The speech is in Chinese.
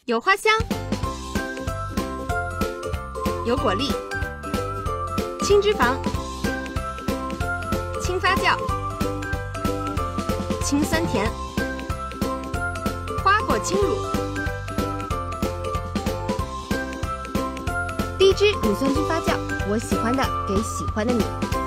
有花香，有果粒，轻脂肪，轻发酵，轻酸甜，花果轻乳，低脂乳酸菌发酵，我喜欢的给喜欢的你。